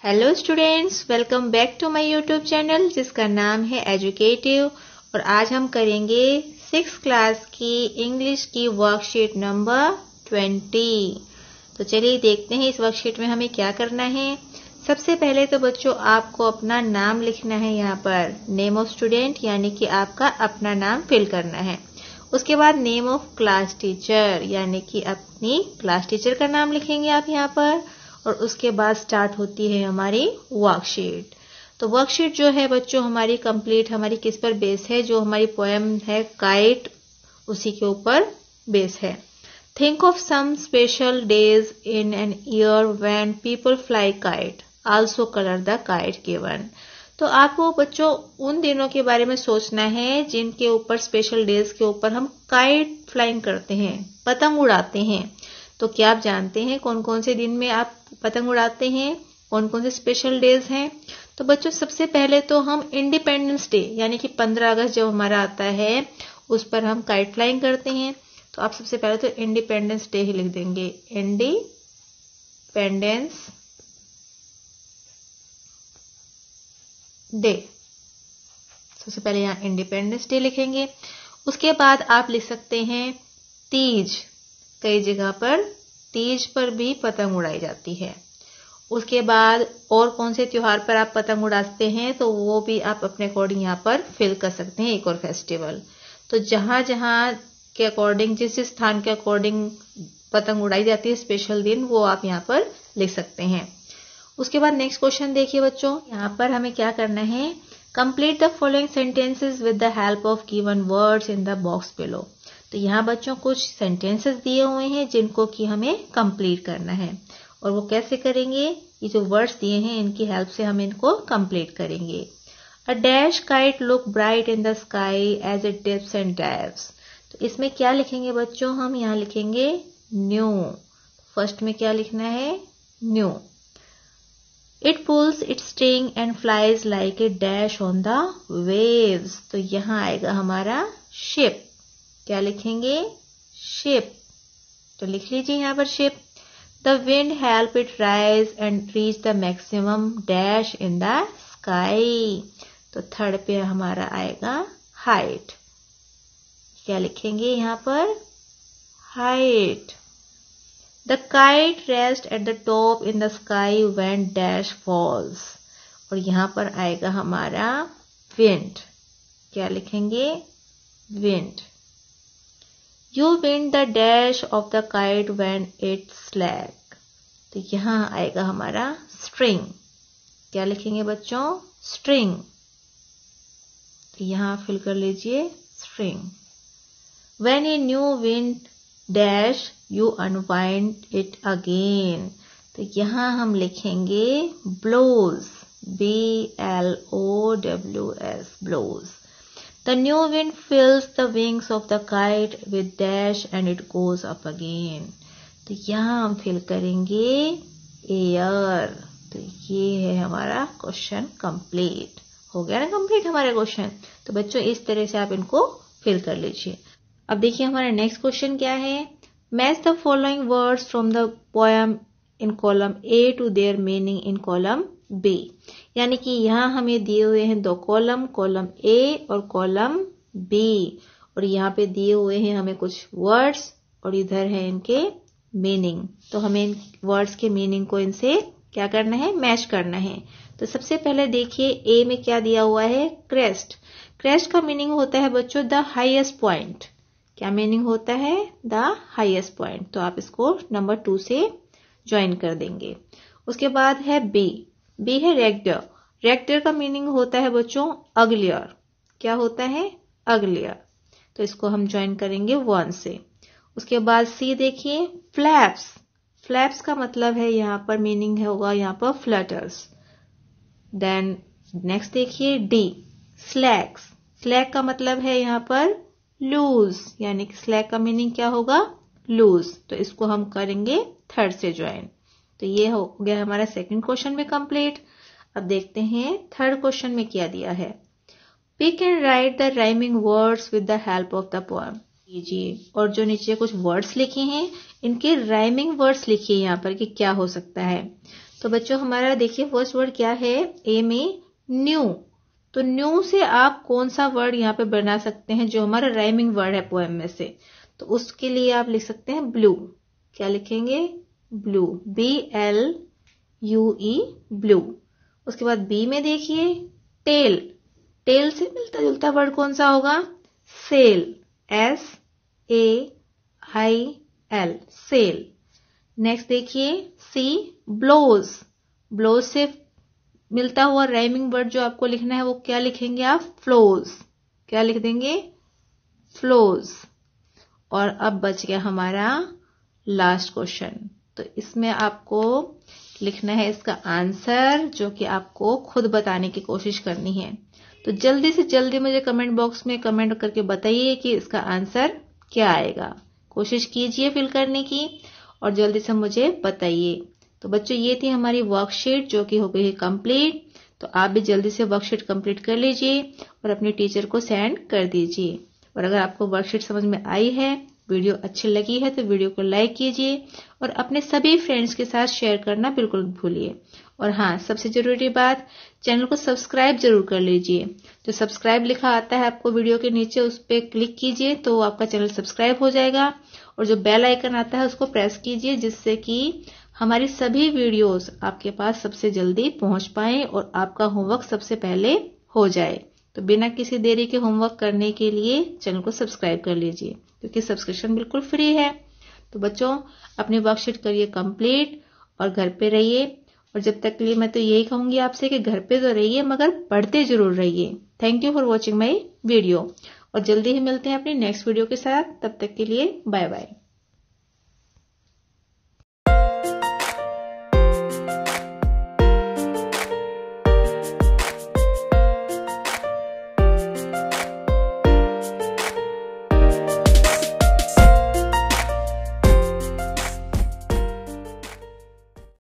Hello students, welcome back to my YouTube channel जिसका नाम है एजुकेटिव। और आज हम करेंगे 6th क्लास की इंग्लिश की वर्कशीट नंबर 20। तो चलिए देखते हैं इस वर्कशीट में हमें क्या करना है। सबसे पहले तो बच्चों आपको अपना नाम लिखना है। यहाँ पर नेम ऑफ स्टूडेंट यानी कि आपका अपना नाम फिल करना है। उसके बाद नेम ऑफ क्लास टीचर यानी कि अपनी क्लास टीचर का नाम लिखेंगे आप यहाँ पर। और उसके बाद स्टार्ट होती है हमारी वर्कशीट। तो वर्कशीट जो है बच्चों हमारी कंप्लीट हमारी किस पर बेस है, जो हमारी पोएम है काइट उसी के ऊपर बेस है। Think of some special days in an year when people fly kite, also colour the kite given. तो आपको बच्चों उन दिनों के बारे में सोचना है जिनके ऊपर स्पेशल डेज के ऊपर हम काइट फ्लाइंग करते हैं, पतंग उड़ाते हैं। तो क्या आप जानते हैं कौन कौन से दिन में आप पतंग उड़ाते हैं, कौन कौन से स्पेशल डेज हैं? तो बच्चों सबसे पहले तो हम इंडिपेंडेंस डे यानी कि 15 अगस्त जब हमारा आता है उस पर हम काइट फ्लाइंग करते हैं। तो आप सबसे पहले तो इंडिपेंडेंस डे ही लिख देंगे, इंडिपेंडेंस डे। सबसे पहले यहाँ इंडिपेंडेंस डे लिखेंगे। उसके बाद आप लिख सकते हैं तीज, कई जगह पर तीज पर भी पतंग उड़ाई जाती है। उसके बाद और कौन से त्योहार पर आप पतंग उड़ाते हैं तो वो भी आप अपने अकॉर्डिंग यहाँ पर फिल कर सकते हैं एक और फेस्टिवल। तो जहां जहां के अकॉर्डिंग जिस स्थान के अकॉर्डिंग पतंग उड़ाई जाती है स्पेशल दिन, वो आप यहाँ पर लिख सकते हैं। उसके बाद नेक्स्ट क्वेश्चन देखिए बच्चों, यहाँ पर हमें क्या करना है, complete the following sentences with the help of given words in the box below. तो यहाँ बच्चों कुछ सेंटेंसेस दिए हुए हैं जिनको कि हमें कंप्लीट करना है। और वो कैसे करेंगे, ये जो वर्ड्स दिए हैं इनकी हेल्प से हम इनको कंप्लीट करेंगे। A dash kite look bright in the sky as it dips and dives. तो इसमें क्या लिखेंगे बच्चों, हम यहाँ लिखेंगे न्यू। फर्स्ट में क्या लिखना है, new. It pulls its string and flies like a dash on the waves. तो यहाँ आएगा हमारा शिप। क्या लिखेंगे, शिप। तो लिख लीजिए यहाँ पर ship. The wind help it rise and reach the maximum dash in the sky. तो थर्ड पे हमारा आएगा हाइट। क्या लिखेंगे यहाँ पर, height. The kite rest at the top in the sky when dash falls. और यहाँ पर आएगा हमारा विंड। क्या लिखेंगे, wind. You win the dash of the kite when it's slack। तो यहाँ आएगा हमारा string। क्या लिखेंगे बच्चों, string। तो यहाँ फिल कर लीजिए string। When a new wind dash you unwind it again। तो यहाँ हम लिखेंगे blows, B-L-O-W-S, blows। The new wind fills the wings of the kite with dash and it goes up again। तो यहाँ हम फिल करेंगे एयर। तो ये है हमारा क्वेश्चन कंप्लीट हो गया ना, कंप्लीट हमारा क्वेश्चन। तो बच्चों इस तरह से आप इनको फिल कर लीजिए। अब देखिए हमारा नेक्स्ट क्वेश्चन क्या है, match the following words from the poem in column A to their meaning in column B. यानी कि यहाँ हमें दिए हुए हैं दो कॉलम, कॉलम ए और कॉलम बी। और यहाँ पे दिए हुए हैं हमें कुछ वर्ड्स और इधर है इनके मीनिंग। तो हमें इन वर्ड्स के मीनिंग को इनसे क्या करना है, मैच करना है। तो सबसे पहले देखिए ए में क्या दिया हुआ है, क्रेस्ट। क्रेस्ट का मीनिंग होता है बच्चों द हाईएस्ट पॉइंट। क्या मीनिंग होता है, द हाईएस्ट पॉइंट। तो आप इसको नंबर 2 से ज्वाइन कर देंगे। उसके बाद है बी। बी है रेक्टर। रेक्टर का मीनिंग होता है बच्चों अगलियर। क्या होता है, अगलियर। तो इसको हम ज्वाइन करेंगे 1 से। उसके बाद सी देखिए, फ्लैप्स। फ्लैप्स का मतलब है यहाँ पर मीनिंग होगा यहाँ पर फ्लटर्स। देन नेक्स्ट देखिए डी, स्लैक्स। स्लैक का मतलब है यहाँ पर लूज, यानी कि स्लैक का मीनिंग क्या होगा, लूज। तो इसको हम करेंगे 3rd से ज्वाइन। तो ये हो गया हमारा सेकंड क्वेश्चन में कंप्लीट। अब देखते हैं 3rd क्वेश्चन में क्या दिया है, pick and write the rhyming words with the help of the poem. लीजिए और जो नीचे कुछ वर्ड्स लिखे हैं इनके राइमिंग वर्ड्स लिखिए यहाँ पर कि क्या हो सकता है। तो बच्चों हमारा देखिए फर्स्ट वर्ड क्या है, ए में न्यू। तो न्यू से आप कौन सा वर्ड यहाँ पे बना सकते हैं जो हमारा राइमिंग वर्ड है पोएम में से। तो उसके लिए आप लिख सकते हैं ब्लू। क्या लिखेंगे, ब्लू, BLUE, ब्लू। उसके बाद बी में देखिए टेल। टेल से मिलता जुलता वर्ड कौन सा होगा, सेल, SAIL, सेल। नेक्स्ट देखिए सी ब्लोज। ब्लोज से मिलता हुआ राइमिंग वर्ड जो आपको लिखना है वो क्या लिखेंगे आप, फ्लोज। क्या लिख देंगे, फ्लोज। और अब बच गया हमारा लास्ट क्वेश्चन। तो इसमें आपको लिखना है इसका आंसर, जो कि आपको खुद बताने की कोशिश करनी है। तो जल्दी से जल्दी मुझे कमेंट बॉक्स में कमेंट करके बताइए कि इसका आंसर क्या आएगा। कोशिश कीजिए फिल करने की और जल्दी से मुझे बताइए। तो बच्चों ये थी हमारी वर्कशीट जो कि हो गई है कंप्लीट। तो आप भी जल्दी से वर्कशीट कंप्लीट कर लीजिए और अपने टीचर को सेंड कर दीजिए। और अगर आपको वर्कशीट समझ में आई है, वीडियो अच्छी लगी है, तो वीडियो को लाइक कीजिए और अपने सभी फ्रेंड्स के साथ शेयर करना बिल्कुल भूलिए। और हाँ, सबसे जरूरी बात, चैनल को सब्सक्राइब जरूर कर लीजिए। जो सब्सक्राइब लिखा आता है आपको वीडियो के नीचे, उस पर क्लिक कीजिए तो आपका चैनल सब्सक्राइब हो जाएगा। और जो बेल आइकन आता है उसको प्रेस कीजिए, जिससे कि हमारी सभी वीडियोस आपके पास सबसे जल्दी पहुंच पाए और आपका होमवर्क सबसे पहले हो जाए। तो बिना किसी देरी के होमवर्क करने के लिए चैनल को सब्सक्राइब कर लीजिए, क्योंकि सब्सक्रिप्शन बिल्कुल फ्री है। तो बच्चों अपनी वर्कशीट करिए कंप्लीट और घर पे रहिए। और जब तक के लिए मैं तो यही कहूंगी आपसे कि घर पे तो रहिए मगर पढ़ते जरूर रहिए। Thank you for watching my video और जल्दी ही मिलते हैं अपनी नेक्स्ट वीडियो के साथ। तब तक के लिए बाय बाय।